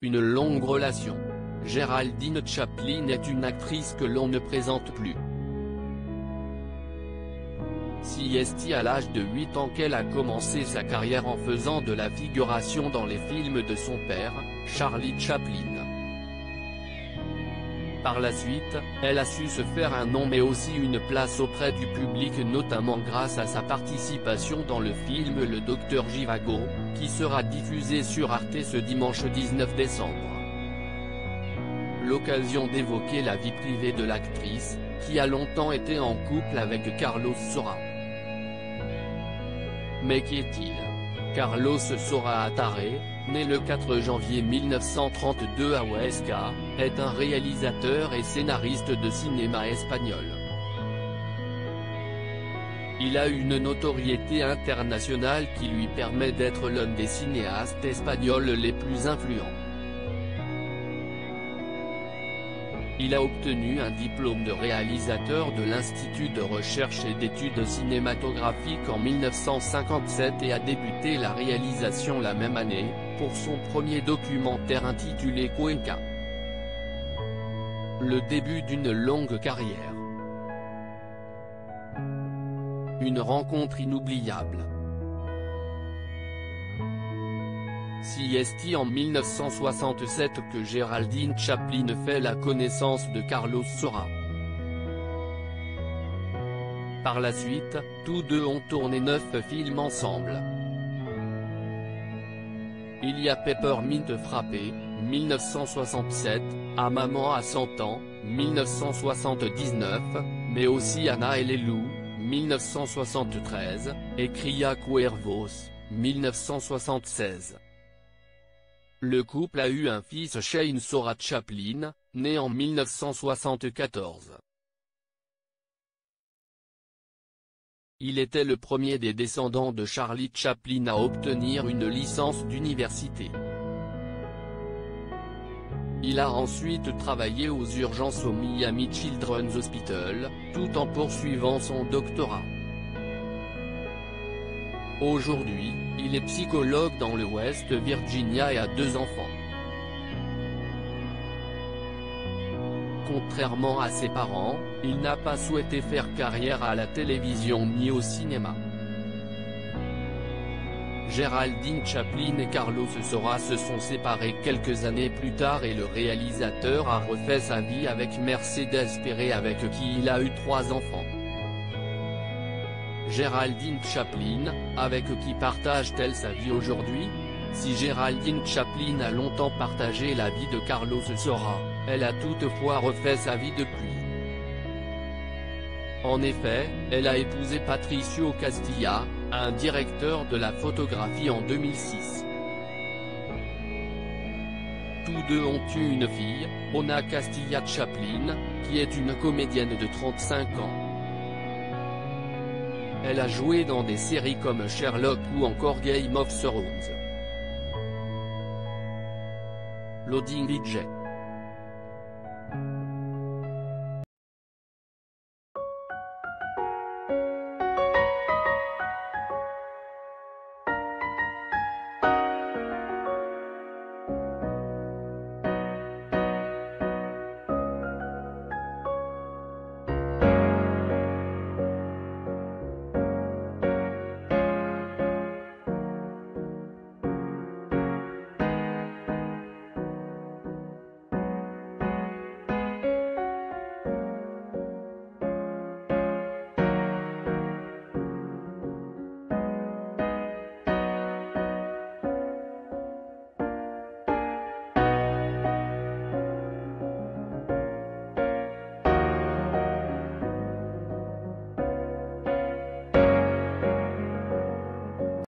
une longue relation. Geraldine Chaplin est une actrice que l'on ne présente plus. C'est à l'âge de 8 ans qu'elle a commencé sa carrière en faisant de la figuration dans les films de son père, Charlie Chaplin. Par la suite, elle a su se faire un nom mais aussi une place auprès du public notamment grâce à sa participation dans le film Le Docteur Zhivago, qui sera diffusé sur Arte ce dimanche 19 décembre. L'occasion d'évoquer la vie privée de l'actrice, qui a longtemps été en couple avec Carlos Saura. Mais qui est-il? Carlos Saura Attare, né le 4 janvier 1932 à Huesca, est un réalisateur et scénariste de cinéma espagnol. Il a une notoriété internationale qui lui permet d'être l'un des cinéastes espagnols les plus influents. Il a obtenu un diplôme de réalisateur de l'Institut de recherche et d'études cinématographiques en 1957 et a débuté la réalisation la même année, pour son premier documentaire intitulé Cuenca. Le début d'une longue carrière. Une rencontre inoubliable. C'est en 1967 que Geraldine Chaplin fait la connaissance de Carlos Saura. Par la suite, tous deux ont tourné 9 films ensemble. Il y a Peppermint Frappé, 1967, À Maman à 100 ans, 1979, mais aussi Anna et les loups, 1973, et Cria Cuervos, 1976. Le couple a eu un fils Shane Saura Chaplin, né en 1974. Il était le premier des descendants de Charlie Chaplin à obtenir une licence d'université. Il a ensuite travaillé aux urgences au Miami Children's Hospital, tout en poursuivant son doctorat. Aujourd'hui, il est psychologue dans le West Virginia et a 2 enfants. Contrairement à ses parents, il n'a pas souhaité faire carrière à la télévision ni au cinéma. Geraldine Chaplin et Carlos Saura se sont séparés quelques années plus tard et le réalisateur a refait sa vie avec Mercedes Pérez avec qui il a eu 3 enfants. Geraldine Chaplin, avec qui partage-t-elle sa vie aujourd'hui? Si Geraldine Chaplin a longtemps partagé la vie de Carlos Saura, elle a toutefois refait sa vie depuis. En effet, elle a épousé Patricio Castilla, un directeur de la photographie en 2006. Tous deux ont eu une fille, Ona Castilla Chaplin, qui est une comédienne de 35 ans. Elle a joué dans des séries comme Sherlock ou encore Game of Thrones. Loading Budget.